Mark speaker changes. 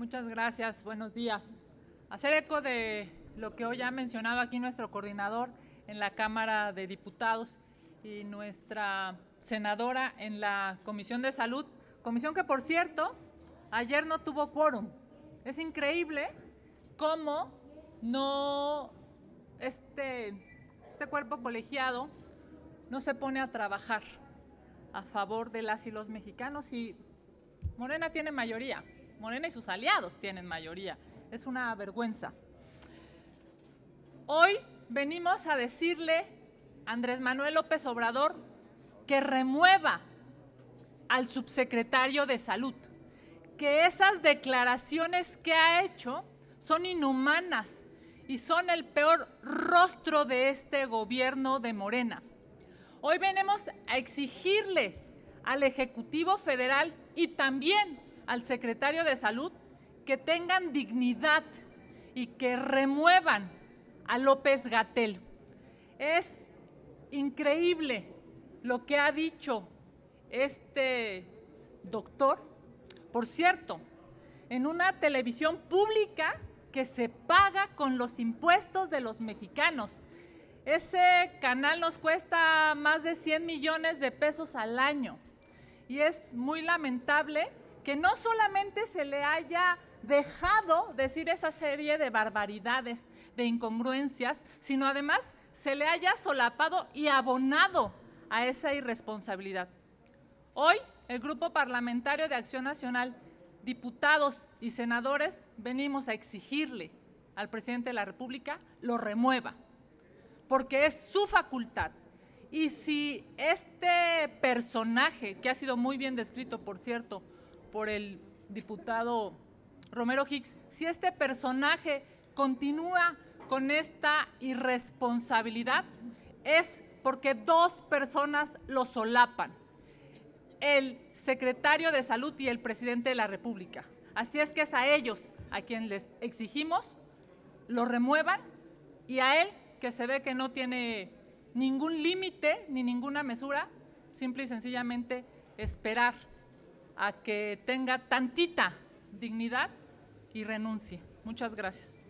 Speaker 1: Muchas gracias, buenos días. Hacer eco de lo que hoy ha mencionado aquí nuestro coordinador en la Cámara de Diputados y nuestra senadora en la Comisión de Salud, comisión que, por cierto, ayer no tuvo quórum. Es increíble cómo no este cuerpo colegiado no se pone a trabajar a favor de las y los mexicanos, y Morena tiene mayoría. Morena y sus aliados tienen mayoría. Es una vergüenza. Hoy venimos a decirle a Andrés Manuel López Obrador que remueva al subsecretario de Salud, que esas declaraciones que ha hecho son inhumanas y son el peor rostro de este gobierno de Morena. Hoy venimos a exigirle al Ejecutivo Federal y también al secretario de Salud que tengan dignidad y que remuevan a López-Gatell. Es increíble lo que ha dicho este doctor, por cierto, en una televisión pública que se paga con los impuestos de los mexicanos. Ese canal nos cuesta más de 100 millones de pesos al año y es muy lamentable que no solamente se le haya dejado decir esa serie de barbaridades, de incongruencias, sino además se le haya solapado y abonado a esa irresponsabilidad. Hoy, el Grupo Parlamentario de Acción Nacional, diputados y senadores, venimos a exigirle al presidente de la República lo remueva, porque es su facultad. Y si este personaje, que ha sido muy bien descrito, por cierto, por el diputado Romero Hicks, si este personaje continúa con esta irresponsabilidad, es porque dos personas lo solapan: el secretario de Salud y el presidente de la República. Así es que es a ellos a quien les exigimos lo remuevan, y a él, que se ve que no tiene ningún límite ni ninguna mesura, simple y sencillamente esperar a que tenga tantita dignidad y renuncie. Muchas gracias.